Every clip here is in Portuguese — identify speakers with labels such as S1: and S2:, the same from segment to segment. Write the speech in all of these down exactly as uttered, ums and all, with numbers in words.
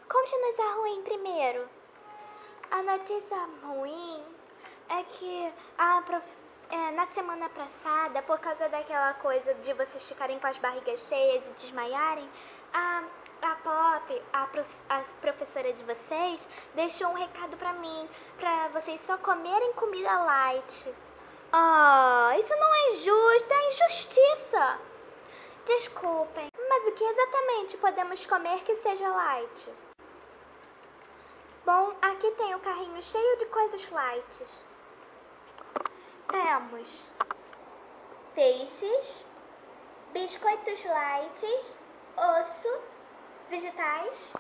S1: conte-nos a ruim primeiro. A notícia ruim é que a prof... é, na semana passada, por causa daquela coisa de vocês ficarem com as barrigas cheias e desmaiarem, a, a Pop, a, prof... a professora de vocês, deixou um recado pra mim, pra vocês só comerem comida light. Ah, isso não é justo, é injustiça. Desculpem, mas o que exatamente podemos comer que seja light? Bom, aqui tem o carrinho cheio de coisas light. Temos peixes, biscoitos light, osso, vegetais,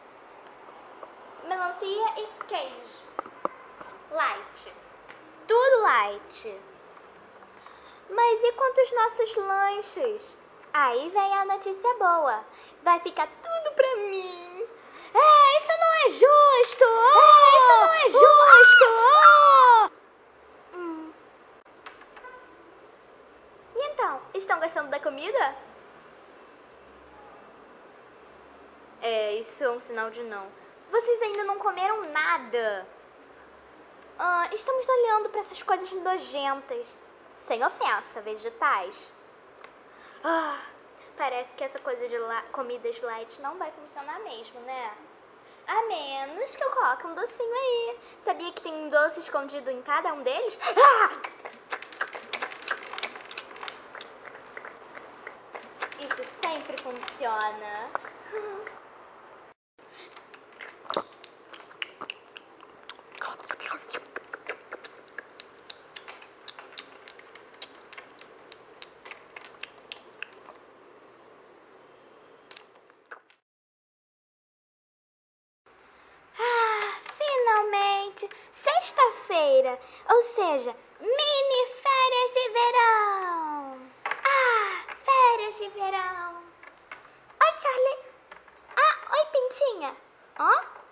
S1: melancia e queijo. Light. Tudo light. Mas e quanto aos nossos lanches? Aí vem a notícia boa. Vai ficar tudo pra mim. É, isso não é justo! É, isso não é justo! Oh! Hum. E então, estão gostando da comida? É, isso é um sinal de não. Vocês ainda não comeram nada. Ah, estamos olhando para essas coisas nojentas. Sem ofensa, vegetais. Ah, parece que essa coisa de la- comidas light não vai funcionar mesmo, né? A menos que eu coloque um docinho aí. Sabia que tem um doce escondido em cada um deles? Ah! Isso sempre funciona. Sexta-feira, ou seja, mini férias de verão. Ah, férias de verão. Oi, Charlie. Ah, oi, Pintinha. Ó.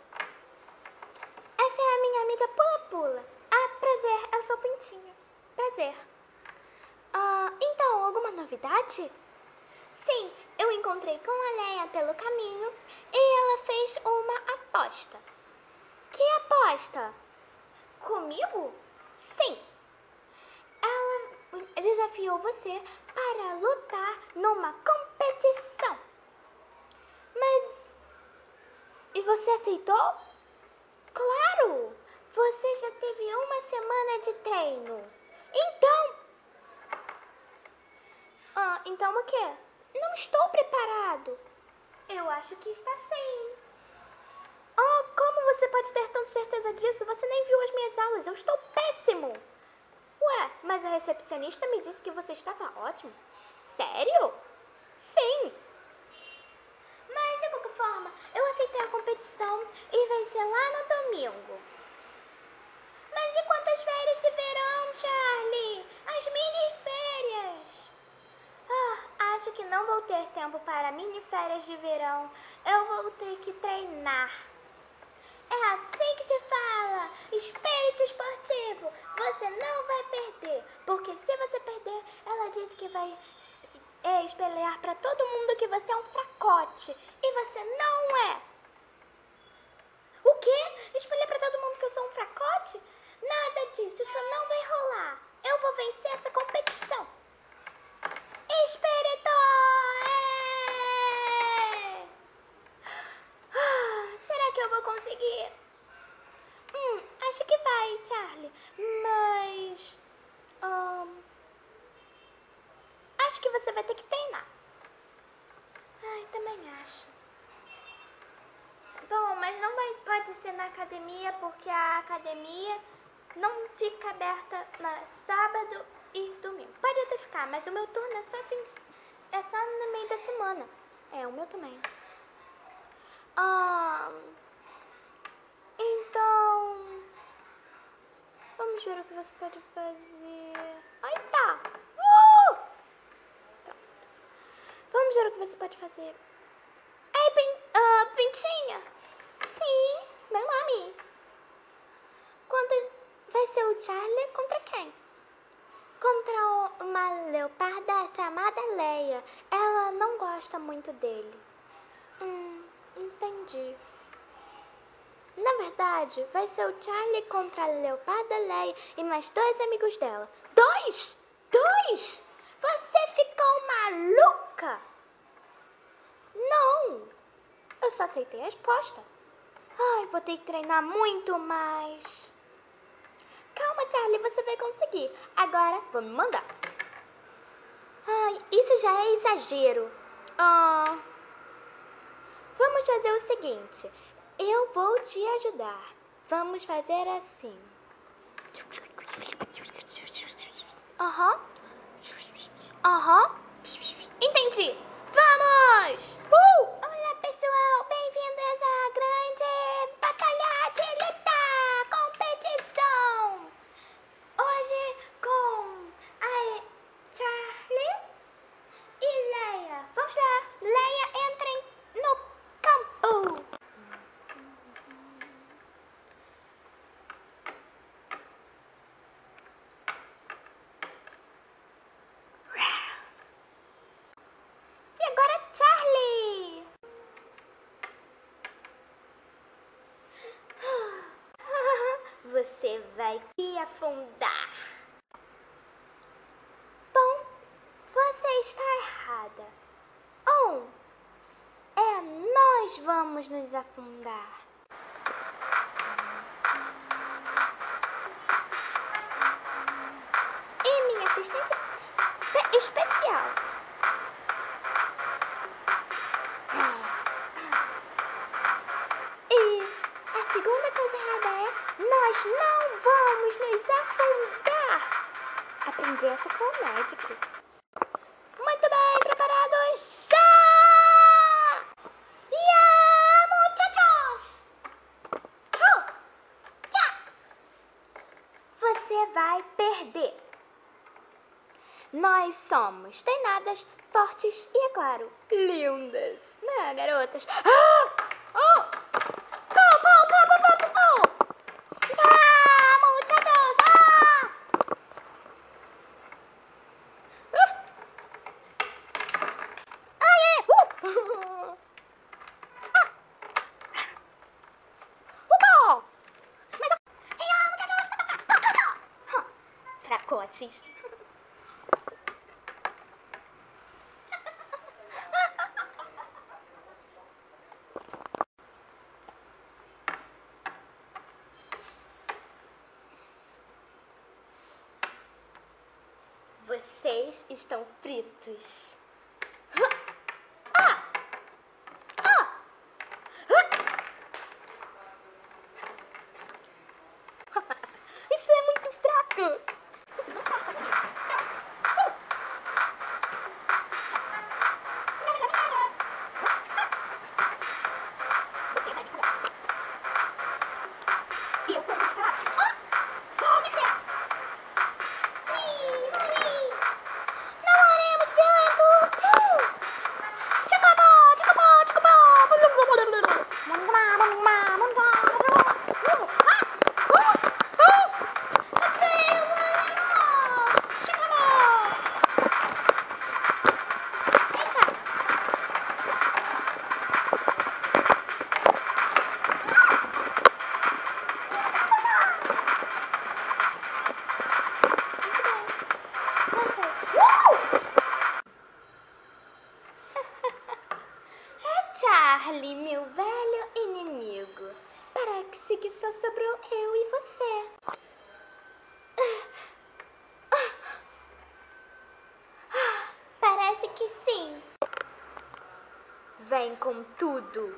S1: Essa é a minha amiga Pula-Pula. Ah, prazer, eu sou Pintinha. Prazer. Ah, então, alguma novidade? Sim, eu encontrei com a Leia pelo caminho e ela fez uma aposta. Que aposta? Comigo? Sim. Ela desafiou você para lutar numa competição. Mas... E você aceitou? Claro! Você já teve uma semana de treino. Então... Ah, então o quê? Não estou preparado. Eu acho que está sim. Oh, como você pode ter tanta certeza disso? Você nem viu as minhas aulas. Eu estou péssimo. Ué, mas a recepcionista me disse que você estava ótimo. Sério? Sim. Mas, de qualquer forma, eu aceitei a competição e vai ser lá no domingo. Mas e quantas férias de verão, Charlie? As mini-férias. Ah, acho que não vou ter tempo para mini-férias de verão. Eu vou ter que treinar. É assim que se fala, espírito esportivo, você não vai perder, porque se você perder, ela disse que vai é, espelhar para todo mundo que você é um fracote, e você não é. O quê? Espelhar para todo mundo que eu sou um fracote? Nada disso, isso não vai rolar, eu vou vencer essa competição. Espírito! É! Ah, será que eu vou conseguir? Hum, acho que vai, Charlie. Mas... Um, acho que você vai ter que treinar. Ai, também acho. Bom, mas não vai, pode ser na academia, porque a academia não fica aberta no sábado e domingo. Pode até ficar, mas o meu turno é só, fim de, é só no meio da semana. É, o meu também. Um, então, vamos ver o que você pode fazer. Ai, tá. Uh! Pronto. Vamos ver o que você pode fazer. Ei, Pin, uh, Pintinha. Sim, meu nome. Quando vai ser o Charlie contra quem? Contra uma leoparda chamada Leia. Ela não gosta muito dele. Hum, entendi. Na verdade, vai ser o Charlie contra a Leoparda Leia e mais dois amigos dela. Dois? Dois? Você ficou maluca? Não. Eu só aceitei a resposta. Ai, vou ter que treinar muito mais. Calma, Charlie, você vai conseguir. Agora, vamos mandar. Ai, isso já é exagero. Ah, vamos fazer o seguinte. Eu vou te ajudar. Vamos fazer assim. Aham. Aham. Entendi. Vamos! Uh! Olá, pessoal. Bem-vindos à grande batalha de luta competição. Hoje com a Charlie e Leia. Vamos lá. Leia, entrem no campo. E agora, Charlie. Você vai se afundar. Bom, você está errada. Um, é nós vamos nos afundar. E minha assistente pe- especial. E a segunda coisa errada é nós não vamos nos afundar. Aprendi essa com o médico. Muito bem, preparados? Já! Yeah, muchachos! Oh, yeah. Você vai perder. Nós somos treinadas, fortes e, é claro, lindas. Né, garotas? Ah! Oh! Pô, pô, pô, pô, pô, pô, pô! Ah, muchachos! Ah! Ah! Ah, é! Uh! Ah! Uh! Mas eu... Ah, muchachos! Fracotes. Vocês estão fritos. Ah! Ah! Ah! Isso é muito fraco. Você não sabe fazer isso. Você vai me curar. E eu vou me curar. Ah! Ah, me curar. Não haremos vento! Tchacabá, tchacabá, tchacabá! Charlie, meu velho inimigo. Parece que só sobrou eu e você. Parece que sim. Vem com tudo.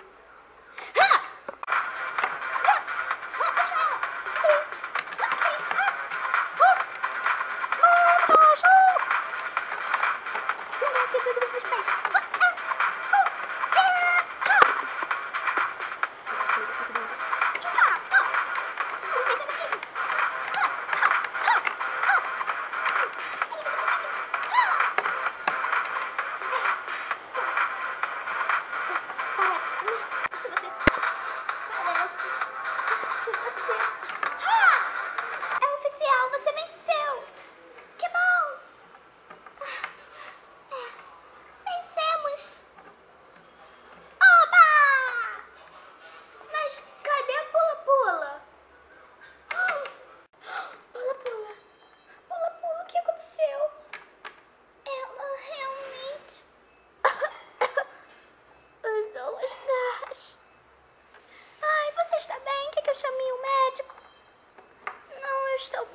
S1: Parece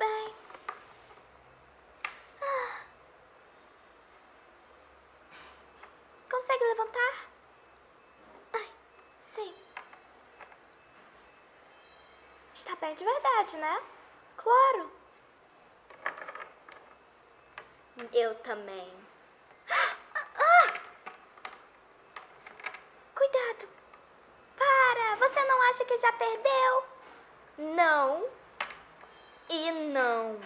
S1: bem. Ah. Consegue levantar? Ai, sim. Está bem de verdade, né? Claro. Eu também. Ah! Cuidado. Para, você não acha que já perdeu? Não. E não.